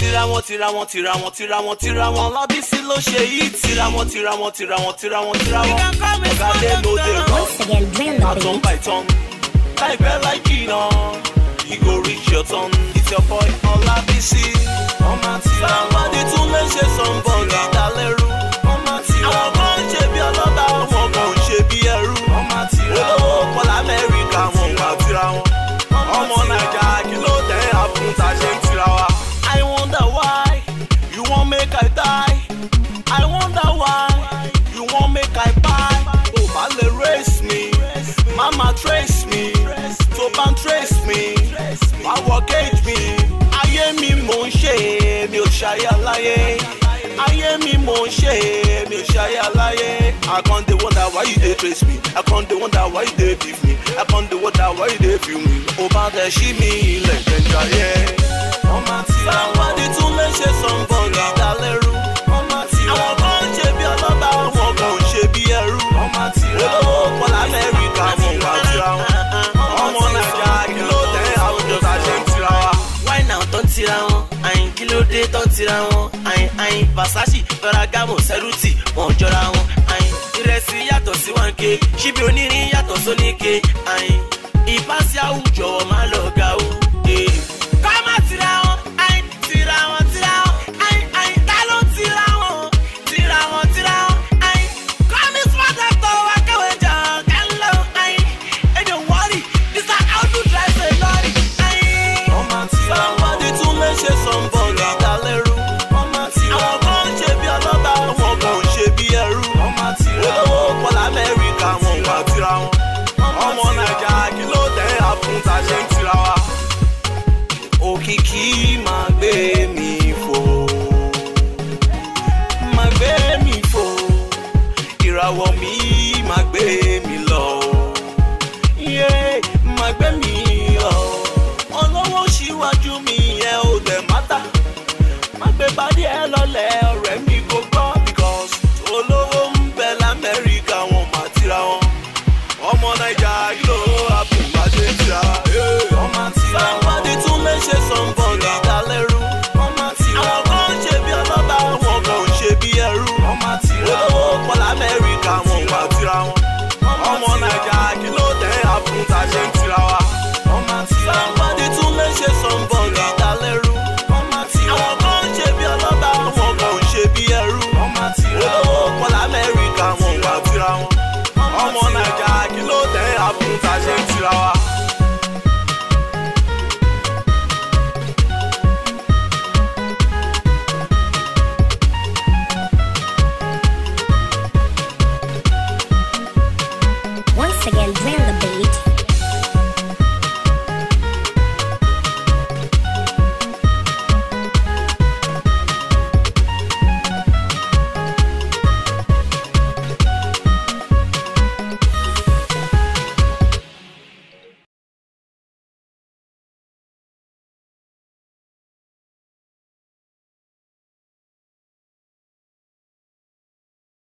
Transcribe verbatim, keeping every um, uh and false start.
tirawon tirawon tirawon tirawon tirawon Olabisi ló ṣe yìí tirawon tirawon tirawon tirawon tirawon ọ̀gá lé lóde kan àtọ̀n by turn láìpẹ́ láìjìnà you go reach your turn it's your boy Olabisi ọmọ tirawon somebody tún lè ṣe somebody dálẹ́rú ọmọ tirawon àwọn kan ń ṣe bí ọlọ́ba wọn kò ń ṣe bí ẹrú ọmọ tirawon olówó pọ̀ lamẹ́ríkà wọn wà tirawon ọmọ naija kí ló tẹ̀ àfúntà ṣe ń tirawa. I wonder why you wan make I die. I wonder why you wan make I buy. Tó bá lè race me, mama trace me. Tó bá ń trace me, wá wọ cage me. Ayé mi mò ń ṣe, mi ò ṣayé aláyé. Ayé mi mò ń ṣe, mi ò ṣayé aláyé. I con dey wonder why you dey trace me. I con dey wonder why you dey beef me. I con dey wonder why you dey feel me. Ó bá tẹ̀ sí mi ilẹ̀ jẹ́ jayé. Somebody tún lè ṣe somebody dálẹ́rú. Àwọn kan ń ṣe bí ọlọ́ba, àwọn kan ń ṣe bí ẹrú. Olówó pọ̀ lamẹ́ríkà wọn wà tira wọn. Ọmọ Naija kí ló tẹ̀ àwùjọ tá a ṣe ń tira wa. Why now tó ń tira wọn? Àyìn kí ló dé tó ń tira wọn? Àyìn àyìn Versace, Ferragamo, Ceruti, wọn ò jọra wọn. Àyìn ìrẹsì yàtọ̀ sí wáńké, ṣíbí onírin yàtọ̀ sóníke. Àyìn ìbáṣí àwùjọ máa lọ ga o. Ká má tira wọn. Somebody dálẹ́rú. Àwọn kan ń ṣe bí ọlọ́ba, àwọn kan ń ṣe bí ẹrú. Olówó pọ̀ lamẹ́ríkà wọn wà tira wọn. Ọmọ Naija kí ló tẹ̀ àfúntà ṣe ń tira wa. Òkìkí máa gbé mi fò, máa gbé mi fò. Ìràwọ̀ mi máa gbé mi lọ, máa gbé mi lọ. Olówó ṣíwájú mi yẹn ò dẹ̀ mátà. Má gbé bádìí ẹ lọ́lẹ̀ ọ̀rẹ́ mi kò gbọ́ because olówó ń bẹ lamẹ́ríkà wọn máa tira wọn. Ọmọ Naija kí ló àpò bá ṣe ń tira. Ọmọ tira wọn. Somebody tún lè ṣe somebody dálẹ́rú. Àwọn kan ń ṣe bí ọlọ́ba, àwọn kan ń ṣe bí ẹrú. Olówó pọ̀ lamẹ́ríkà wọn máa tira wọn. Ọmọ Naija kí ló tẹ̀ àfúntà ṣe ń tira wa. Somebody tún lè ṣe somebody dálẹ́rú. Àwọn kan ń ṣe bí ọlọ́ba, àwọn kan ń ṣe bí ẹrú. Olówó pọ̀ lamẹ́ríkà wọn wà tira wọn. Ọmọ Naija kí ló tẹ̀ àfúntà ṣe ń tira wa. Once again, Dren the